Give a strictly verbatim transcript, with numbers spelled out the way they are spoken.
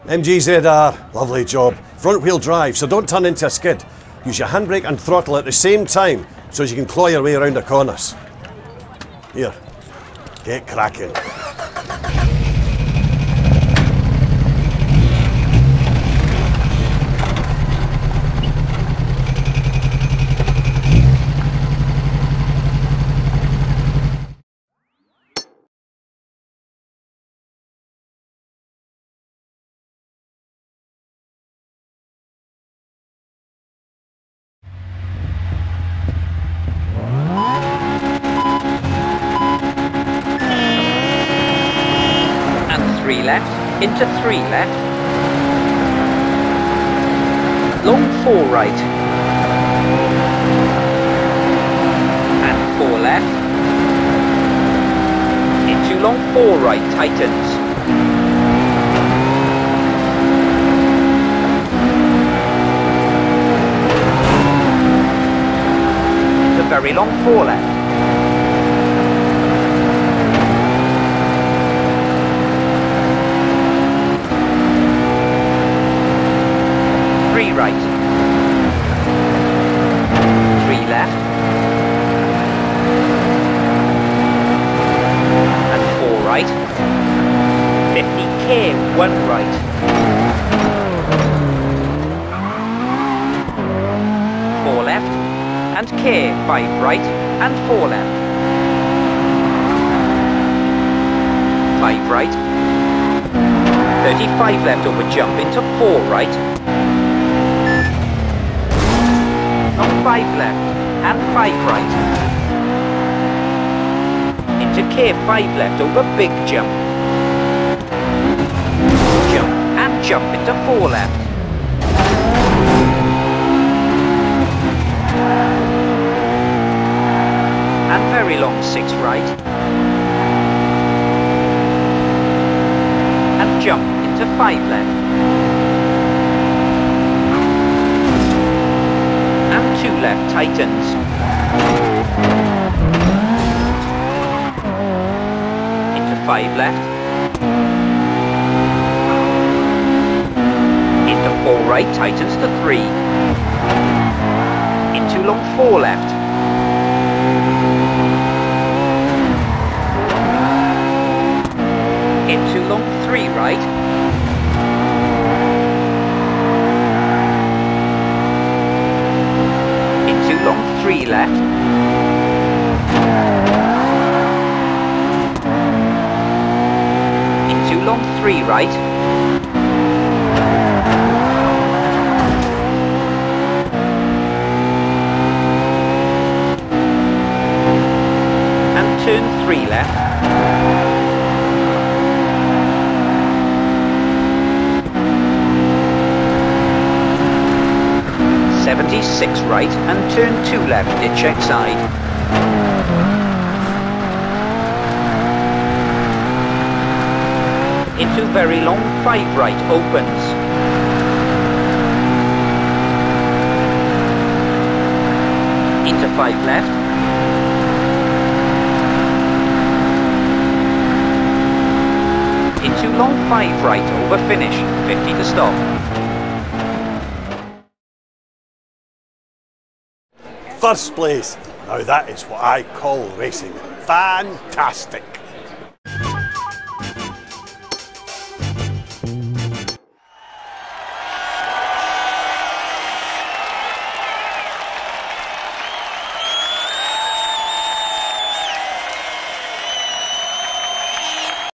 M G Z R, lovely job. Front wheel drive, so don't turn into a skid. Use your handbrake and throttle at the same time so as you can claw your way around the corners. Here, get cracking. Three left, into three left, long four right, and four left, into long four right, tightens, into very long four left, right, three left, and four right, fifty K, one right, four left, and K, five right, and four left, five right, thirty-five left over jump into four right, five left and five right, into K, five left over big jump, jump and jump into four left, and very long six right, and jump into five left, two left, tightens, into five left, into four right, tightens to three, into long four left, into long three right, long three left, into long three right, and turn three left, seventy-six right, and turn two left, ditch outside, into very long five right, opens, into five left, into long five right, over finish, fifty to stop. First place. Now that is what I call racing. Fantastic.